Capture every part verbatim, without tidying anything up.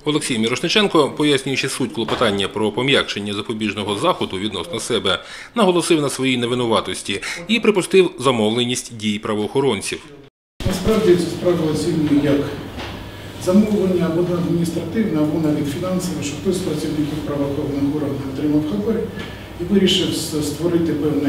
Олексій Мірошниченко, пояснюючи суть клопотання про пом'якшення запобіжного заходу відносно себе, наголосив на своїй невинуватості і припустив замовленість дій правоохоронців. Насправді це справа оцінює як замовлення або адміністративне, або навіть фінансове, що хтось з працівників правоохоронних органів отримав хабар і вирішив створити певні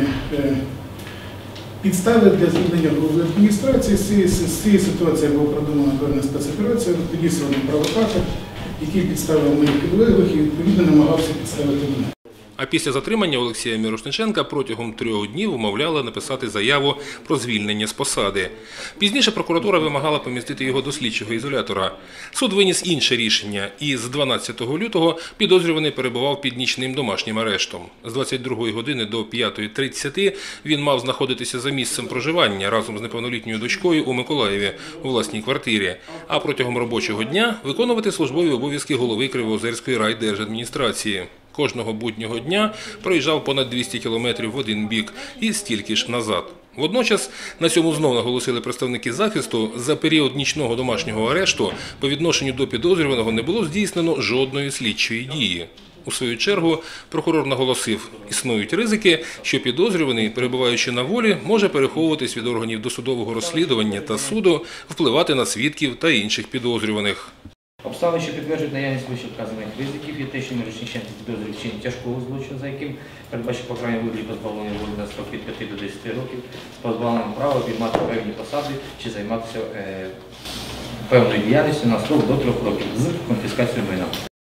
підстави для звільнення голови адміністрації. З цієї ситуації була продумана певна спецоперація, підісланий провокатор, який підставив моїх підлеглих і відповідно намагався підставити мене. А після затримання Олексія Мірошниченка протягом трьох днів умовляли написати заяву про звільнення з посади. Пізніше прокуратура вимагала помістити його до слідчого ізолятора. Суд виніс інше рішення, і з дванадцятого лютого підозрюваний перебував під нічним домашнім арештом. З двадцять другої години до п'ятої тридцяти він мав знаходитися за місцем проживання разом з неповнолітньою дочкою у Миколаєві у власній квартирі, а протягом робочого дня виконувати службові обов'язки голови Кривоозерської райдержадміністрації. Кожного буднього дня проїжджав понад двісті кілометрів в один бік і стільки ж назад. Водночас, на цьому знов наголосили представники захисту, за період нічного домашнього арешту по відношенню до підозрюваного не було здійснено жодної слідчої дії. У свою чергу прокурор наголосив, існують ризики, що підозрюваний, перебуваючи на волі, може переховуватись від органів досудового розслідування та суду, впливати на свідків та інших підозрюваних. Обставини, що підтверджують наявність вищевказаних ризиків, є те, що Мірошниченко підозрює вчинення тяжкого злочину, за яким передбачено покарання у вигляді позбавлення волі на строк від п'яти до десяти років, з позбавленням права обіймати певні посади чи займатися е, певною діяльністю на строк до трьох років з конфіскацією майна.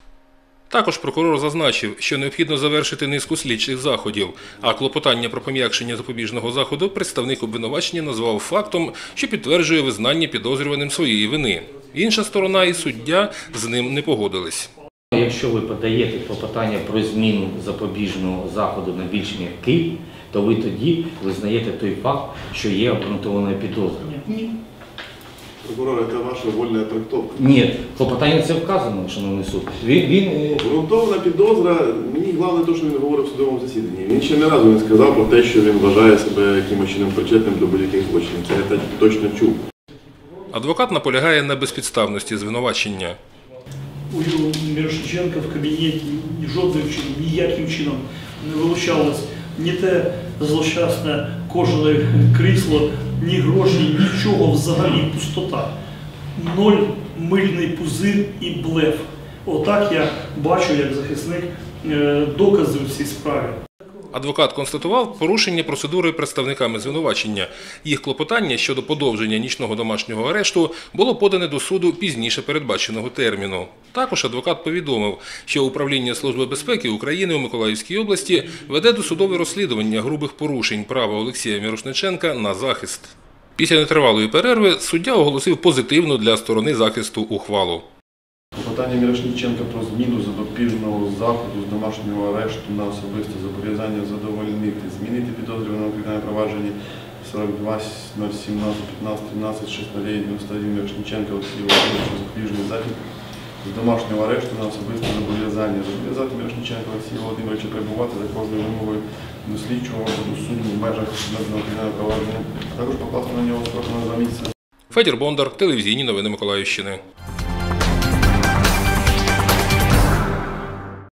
Також прокурор зазначив, що необхідно завершити низку слідчих заходів, а клопотання про пом'якшення запобіжного заходу представник обвинувачення назвав фактом, що підтверджує визнання підозрюваним своєї вини. Інша сторона і суддя з ним не погодились. Якщо ви подаєте клопотання про зміну запобіжного заходу на більш м'який, то ви тоді визнаєте той факт, що є обґрунтована підозра. Ні. Прокурор, це ваша вольна трактовка. Ні, клопотання це вказано, шановний суд. Він, він... Обґрунтована підозра, мені головне те, що він говорив в судовому засіданні. Він ще не разу не сказав про те, що він вважає себе якимось чином причетним до будь-яких злочинів. Це я точно чув. Адвокат наполягає на безпідставності звинувачення. У Мірошниченка в кабінеті жодним чином, ніяким чином не вилучалось ні те злощасне кожане крісло, ні гроші, нічого взагалі, пустота. Ноль, мильний пузир і блеф. Отак я бачу, як захисник, докази в цій справі. Адвокат констатував порушення процедури представниками звинувачення. Їх клопотання щодо подовження нічного домашнього арешту було подане до суду пізніше передбаченого терміну. Також адвокат повідомив, що Управління Служби безпеки України у Миколаївській області веде досудове розслідування грубих порушень права Олексія Мірошниченка на захист. Після нетривалої перерви суддя оголосив позитивну для сторони захисту ухвалу. Клопотання Мірошниченка про зміну запобіжного заходу з домашнього арешту на особисте зобов'язання задовольнити, змінити підозрюваного у кримінальному провадженні сорок два нуль сімнадцять п'ятнадцять тринадцять шість нуль дев'яносто один Мірошниченка Олексія Володимировича запобіжний захід з домашнього арешту на особисте зобов'язання зобов'язати Мірошниченка Олексія Володимировича перебувати за кожною вимогою до слідчого або до суду в межах встановленого кримінального провадження, а також покласти на нього строк на два місяці. Федір Бондар, телевізійні новини Миколаївщини.